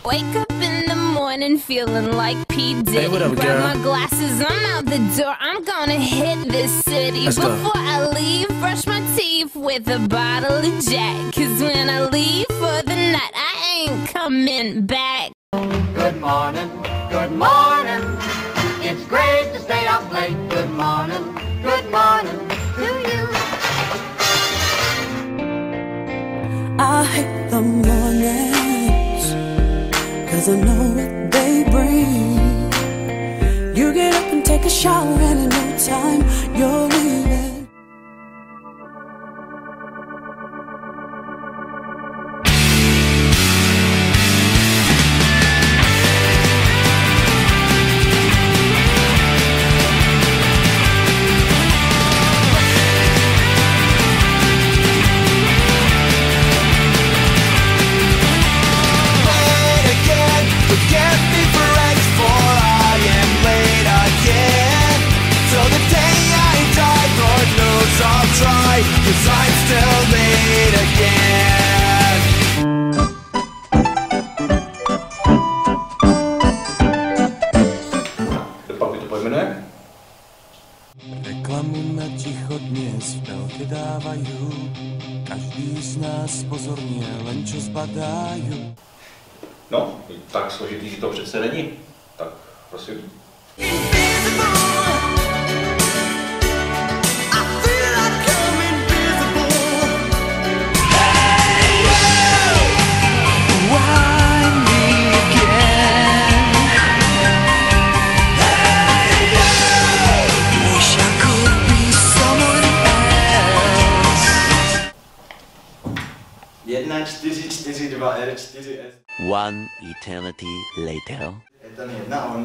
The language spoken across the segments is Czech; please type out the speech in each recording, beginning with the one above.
Wake up in the morning feeling like P. Diddy. Hey, what up, Grab girl? my glasses, I'm out the door. I'm gonna hit this city. Let's go. Before I leave, brush my teeth with a bottle of Jack. Cause when I leave for the night, I ain't coming back. Good morning, good morning. It's great to stay up late. Good morning to you. I hate the mornings, 'cause I know what they bring. You get up and take a shower and in no time you're leaving. Cause I'm still late again. Pak to pojmenuje? Reklamu na ticho dnes veľké dávajú, každý z nás pozorně len čo zbadajú. No, tak složitý to přece není. Tak prosím. Jedna 442 R4S. One eternity later. Je tam jedna on.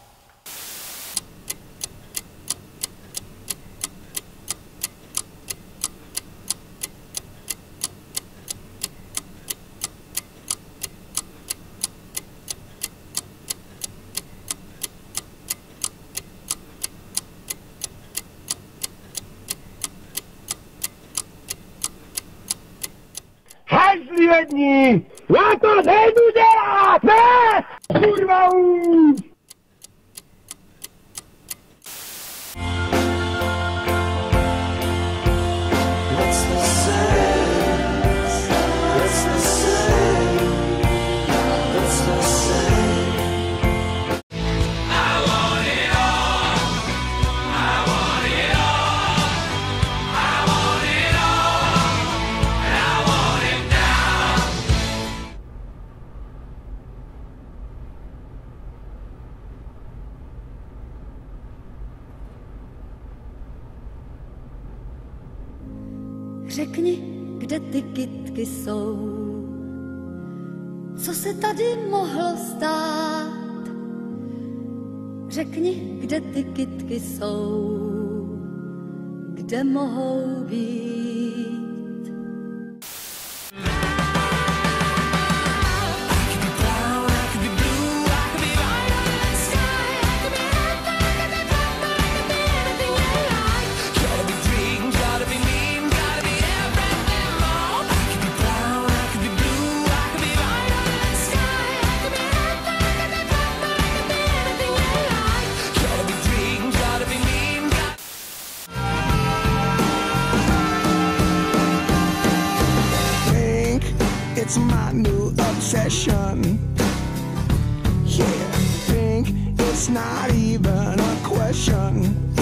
Jedni! Já to nejdu dělat! Ne! Kurva už! Řekni, kde ty kytky jsou, co se tady mohlo stát. Řekni, kde ty kytky jsou, kde mohou být. It's my new obsession. Yeah, think it's not even a question.